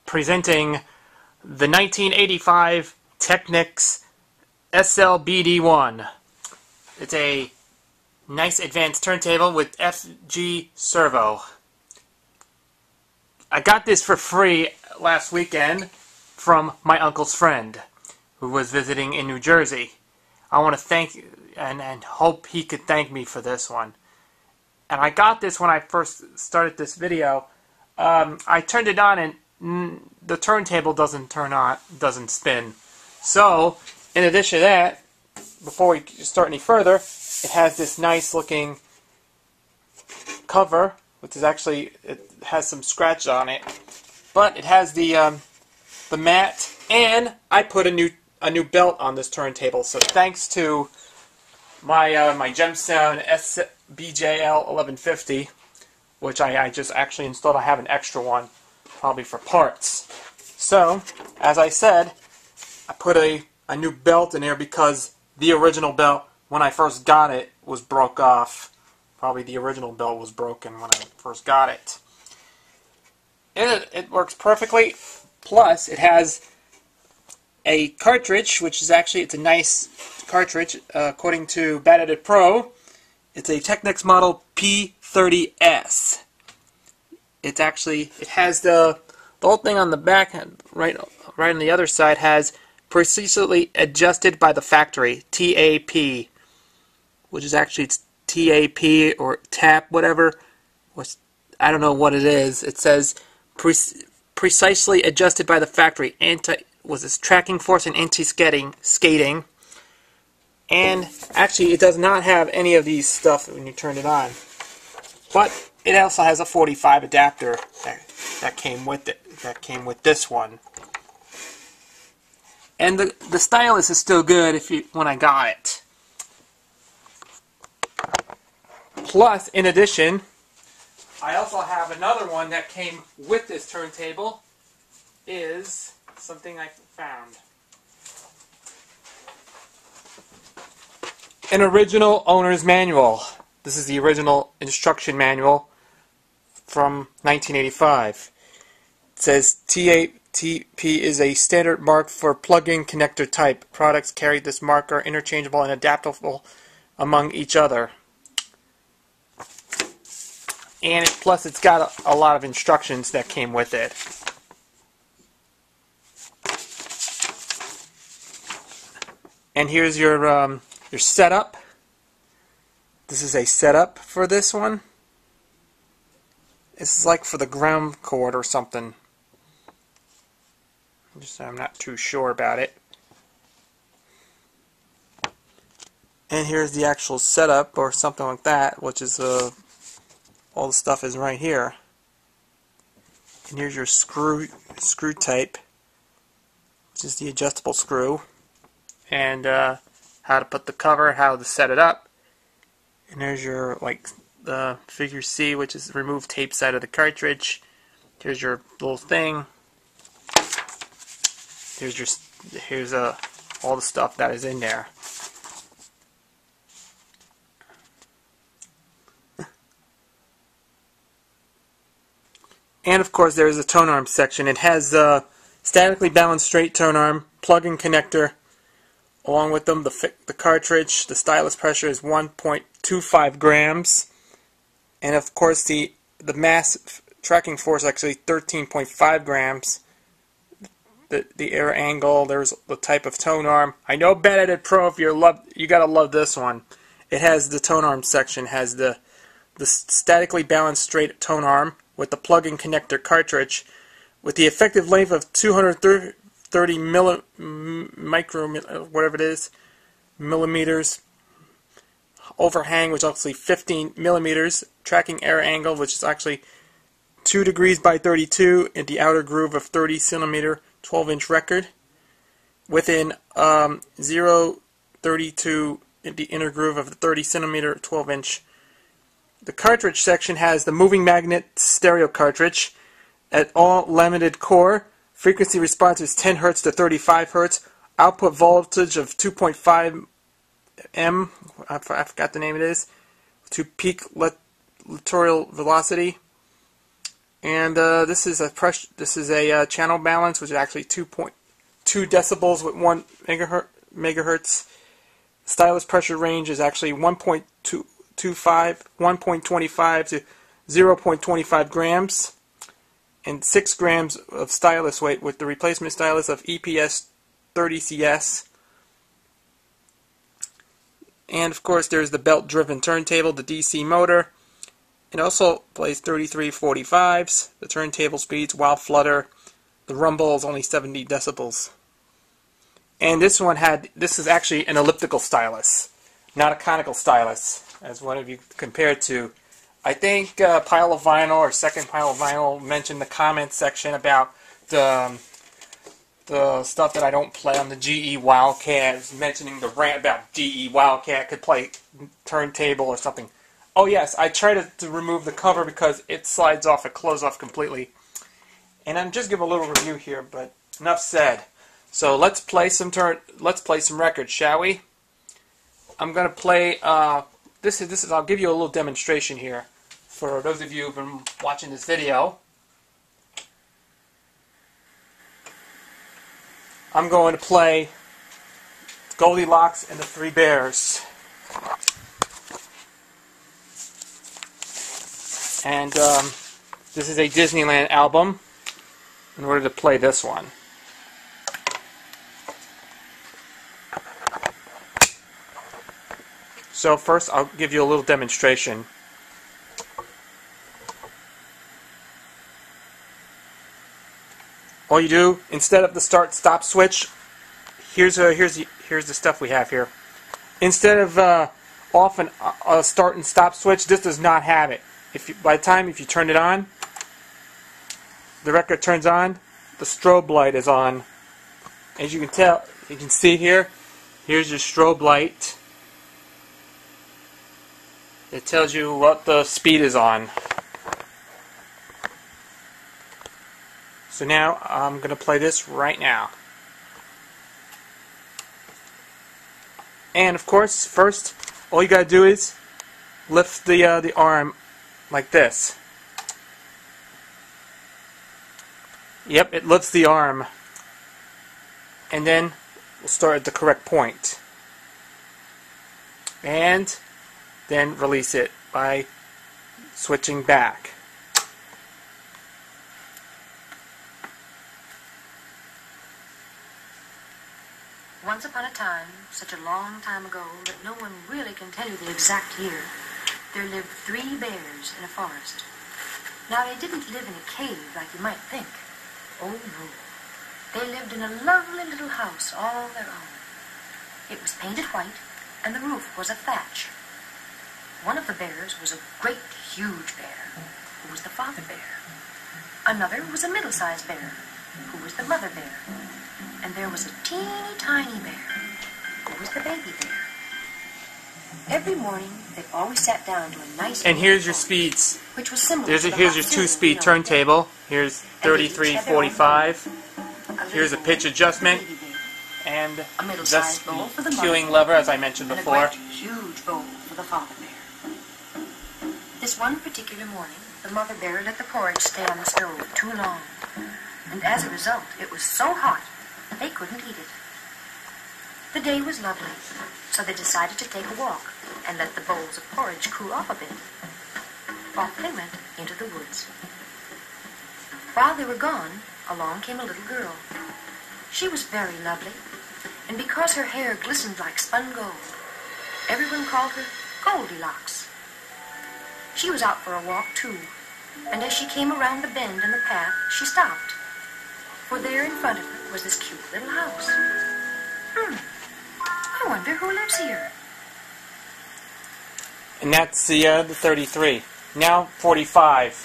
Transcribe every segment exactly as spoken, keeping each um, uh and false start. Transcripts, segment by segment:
presenting the nineteen eighty-five Technics S L B D one. It's a nice advanced turntable with F G servo. I got this for free last weekend from my uncle's friend who was visiting in New Jersey. I want to thank and, and hope he could thank me for this one. And I got this when I first started this video. Um, I turned it on and mm, the turntable doesn't turn on, doesn't spin. So, in addition to that, before we start any further, it has this nice looking cover, which is actually, it has some scratch on it. But it has the um, the mat, and I put a new a new belt on this turntable. So thanks to my uh, my Gemsound B J L eleven fifty, which I, I just actually installed. I have an extra one, probably for parts. So, as I said, I put a, a new belt in here because the original belt, when I first got it, was broke off. Probably the original belt was broken when I first got it. It, it works perfectly. Plus, it has a cartridge, which is actually, it's a nice cartridge. Uh, according to Bad Edit Pro, it's a Technics model P thirty S. It's actually, it has the, the whole thing on the back, right, right on the other side, has precisely adjusted by the factory, T A P, which is actually, it's T A P or tap, whatever. Which, I don't know what it is. It says pre precisely adjusted by the factory. Anti was this tracking force and anti-skating skating. And actually, it does not have any of these stuff when you turn it on. But it also has a forty-five adapter that, that came with it. That came with this one. And the the stylus is still good if you when I got it. Plus, in addition, I also have another one that came with this turntable. Is something I found. An original owner's manual. This is the original instruction manual from nineteen eighty-five. It says T A P is a standard mark for plug-in connector type. Products carry this marker interchangeable and adaptable among each other. And it, plus it's got a, a lot of instructions that came with it. And here's your um, your setup. This is a setup for this one. This is like for the ground cord or something. I'm, just, I'm not too sure about it. And here's the actual setup or something like that, which is uh, all the stuff is right here. And here's your screw screw type, which is the adjustable screw. And uh, how to put the cover, how to set it up. And there's your, like, the figure C, which is remove tape side of the cartridge. Here's your little thing. Here's your, here's uh, all the stuff that is in there. And of course, there's a tone arm section. It has a statically balanced straight tone arm, plug-in connector. Along with them, the, the cartridge, the stylus pressure is one point two five grams. And of course, the, the mass tracking force is actually thirteen point five grams. The, the air angle, there's the type of tone arm. I know Bad Edit Pro, if you're love, you gotta love this one. It has the tone arm section, has the, the statically balanced straight tone arm with the plug-in connector cartridge with the effective length of two hundred thirty milli, micro, whatever it is, millimeters. Overhang, which is actually fifteen millimeters. Tracking air angle, which is actually two degrees by thirty-two, in the outer groove of thirty centimeter, twelve inch record. Within um, zero point three two in the inner groove of the thirty centimeter, twelve inch. The cartridge section has the moving magnet stereo cartridge at all limited core. Frequency response is ten hertz to thirty-five hertz. Output voltage of two point five M, I forgot the name it is, to peak littoral velocity. And uh, this is a pressure. This is a uh, channel balance, which is actually two point two decibels with one megahertz. megahertz. Stylus pressure range is actually one point two five, one point two five to zero point two five grams, and six grams of stylus weight with the replacement stylus of E P S thirty C S. And of course, there's the belt-driven turntable, the D C motor. It also plays thirty-three forty-fives, the turntable speeds, while flutter. The rumble is only seventy decibels. And this one had, this is actually an elliptical stylus, not a conical stylus, as one of you compared to. I think uh, Pile of Vinyl, or Second Pile of Vinyl, mentioned in the comments section about the, um, the stuff that I don't play on the G E Wildcat, mentioning the rant about G E Wildcat could play turntable or something. Oh yes, I tried to, to remove the cover because it slides off, it closes off completely. And I'm just give a little review here, but enough said. So let's play some turn. Let's play some records, shall we? I'm gonna play. Uh, this is this is. I'll give you a little demonstration here for those of you who've been watching this video. I'm going to play Goldilocks and the Three Bears. And um, this is a Disneyland album in order to play this one. So first I'll give you a little demonstration. All you do, instead of the start stop switch, here's a, here's the, here's the stuff we have here. Instead of uh, off and uh, start and stop switch, this does not have it. If you, by the time if you turn it on, the record turns on, the strobe light is on. As you can tell, you can see here, here's your strobe light. It tells you what the speed is on. So now I'm going to play this right now. And of course, first, all you got to do is lift the uh, the arm like this. Yep, it lifts the arm. And then we'll start at the correct point. And then release it by switching back. Once upon a time, such a long time ago that no one really can tell you the exact year, there lived three bears in a forest. Now, they didn't live in a cave like you might think. Oh, no. They lived in a lovely little house all their own. It was painted white, and the roof was of thatch. One of the bears was a great, huge bear, who was the father bear. Another was a middle-sized bear, who was the mother bear. And there was a teeny tiny bear, who was the baby bear. Every morning, they always sat down to a nice. And here's your speeds. Which was similar There's to a, the here's your hot two-speed cereal, turntable. Here's thirty-three forty-five. A Here's a little pitch bowl for the adjustment, baby bear, and a middle-sized the bowl for the mother queuing bear, lever, as I mentioned and a before. great, huge bowl for the father bear. This one particular morning, the mother bear let the porridge stay on the stove too long, and as a result, it was so hot they couldn't eat it. The day was lovely, so they decided to take a walk and let the bowls of porridge cool off a bit. Off they went into the woods. While they were gone, along came a little girl. She was very lovely, and because her hair glistened like spun gold, everyone called her Goldilocks. She was out for a walk, too, and as she came around the bend in the path, she stopped. For there in front of her was this cute little house. Hmm, I wonder who lives here. And that's the, uh, the thirty-three. Now forty-five.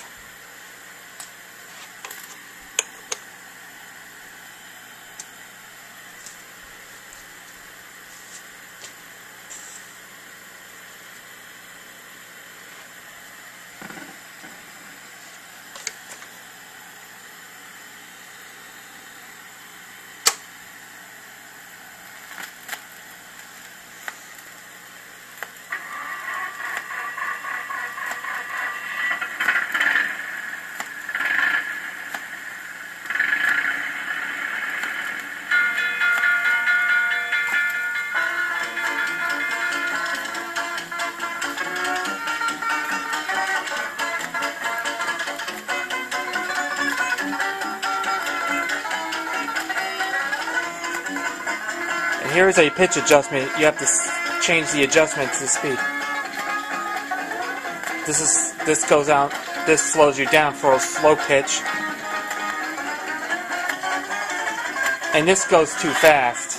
here is a pitch adjustment. You have to s change the adjustment to speed. This is this goes out. This slows you down for a slow pitch, and this goes too fast.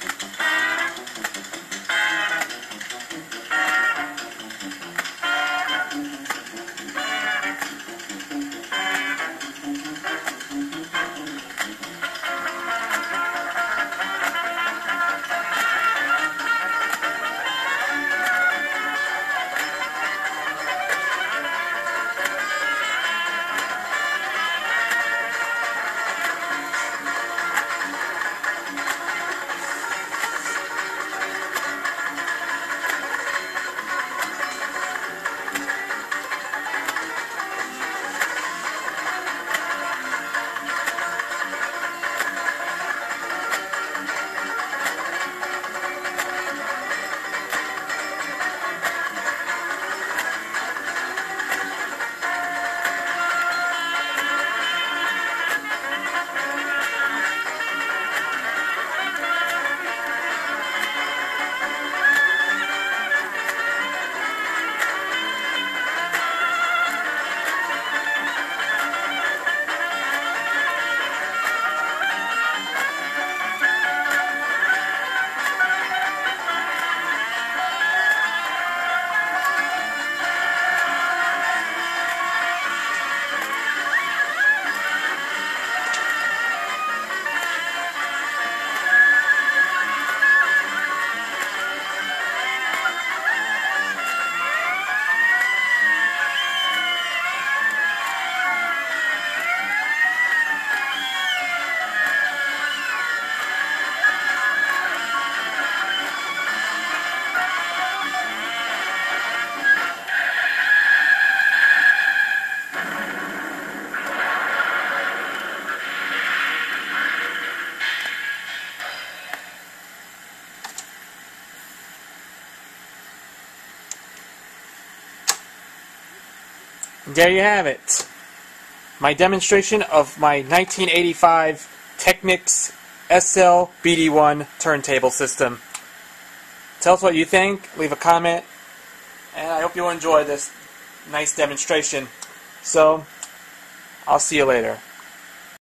There you have it. My demonstration of my nineteen eighty-five Technics S L B D one turntable system. Tell us what you think, leave a comment, and I hope you enjoy this nice demonstration. So, I'll see you later.